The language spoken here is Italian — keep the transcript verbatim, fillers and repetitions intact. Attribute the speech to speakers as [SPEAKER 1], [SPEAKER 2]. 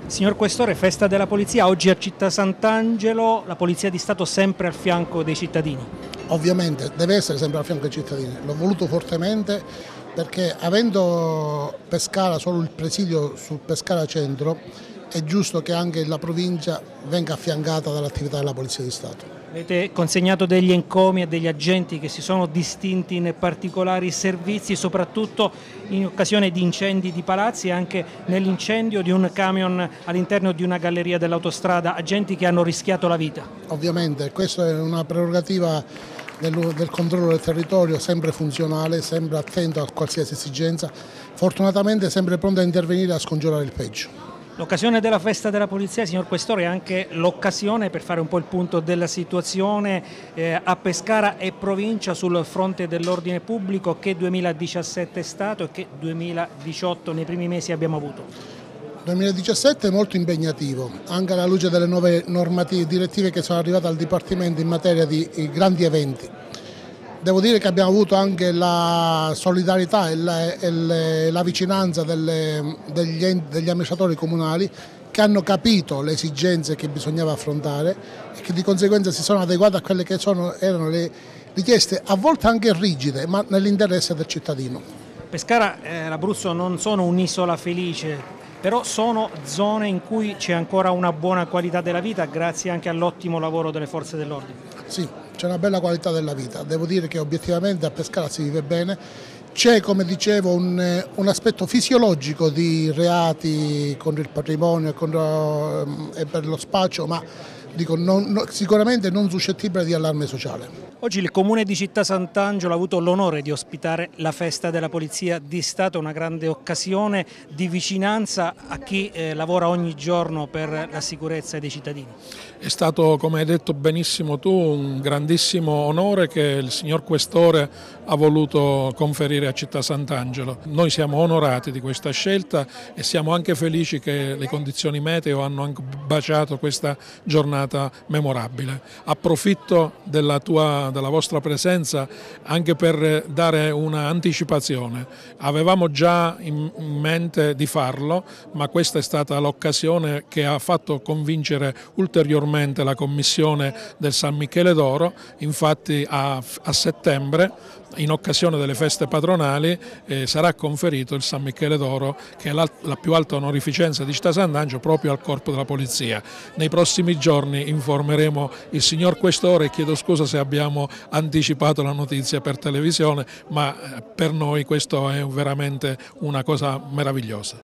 [SPEAKER 1] Signor Questore, festa della Polizia, oggi a Città Sant'Angelo, la Polizia di Stato sempre al fianco dei cittadini.
[SPEAKER 2] Ovviamente deve essere sempre al fianco dei cittadini, l'ho voluto fortemente perché avendo Pescara solo il presidio su Pescara Centro è giusto che anche la provincia venga affiancata dall'attività della Polizia di Stato.
[SPEAKER 1] Avete consegnato degli encomi a degli agenti che si sono distinti in particolari servizi, soprattutto in occasione di incendi di palazzi e anche nell'incendio di un camion all'interno di una galleria dell'autostrada, agenti che hanno rischiato la vita.
[SPEAKER 2] Ovviamente questa è una prerogativa del, del controllo del territorio, sempre funzionale, sempre attento a qualsiasi esigenza, fortunatamente sempre pronto a intervenire e a scongiurare il peggio.
[SPEAKER 1] L'occasione della festa della Polizia, signor Questore, è anche l'occasione per fare un po' il punto della situazione eh, a Pescara e provincia sul fronte dell'ordine pubblico. Che duemiladiciassette è stato e che duemiladiciotto nei primi mesi abbiamo avuto?
[SPEAKER 2] duemiladiciassette è molto impegnativo, anche alla luce delle nuove normative direttive che sono arrivate al Dipartimento in materia di grandi eventi. Devo dire che abbiamo avuto anche la solidarietà e la, e la vicinanza delle, degli, degli amministratori comunali che hanno capito le esigenze che bisognava affrontare e che di conseguenza si sono adeguati a quelle che sono, erano le richieste a volte anche rigide, ma nell'interesse del cittadino.
[SPEAKER 1] Pescara e l'Abruzzo non sono un'isola felice, però sono zone in cui c'è ancora una buona qualità della vita grazie anche all'ottimo lavoro delle forze dell'ordine.
[SPEAKER 2] Sì, c'è una bella qualità della vita, devo dire che obiettivamente a Pescara si vive bene, c'è come dicevo un, un aspetto fisiologico di reati contro il patrimonio e, contro, e per lo spaccio, ma dico, non, no, sicuramente non suscettibile di allarme sociale.
[SPEAKER 1] Oggi il Comune di Città Sant'Angelo ha avuto l'onore di ospitare la festa della Polizia di Stato, una grande occasione di vicinanza a chi eh, lavora ogni giorno per la sicurezza dei cittadini.
[SPEAKER 3] È stato, come hai detto benissimo tu, un grandissimo onore che il signor Questore ha voluto conferire a Città Sant'Angelo. Noi siamo onorati di questa scelta e siamo anche felici che le condizioni meteo hanno anche baciato questa giornata memorabile. Approfitto della tua della vostra presenza anche per dare un'anticipazione. Avevamo già in mente di farlo, ma questa è stata l'occasione che ha fatto convincere ulteriormente la commissione del San Michele d'Oro. Infatti a, a settembre, in occasione delle feste patronali, eh, sarà conferito il San Michele d'Oro, che è la, la più alta onorificenza di Città Sant'Angelo, proprio al Corpo della Polizia. Nei prossimi giorni informeremo il signor Questore e chiedo scusa se abbiamo anticipato la notizia per televisione, ma per noi questo è veramente una cosa meravigliosa.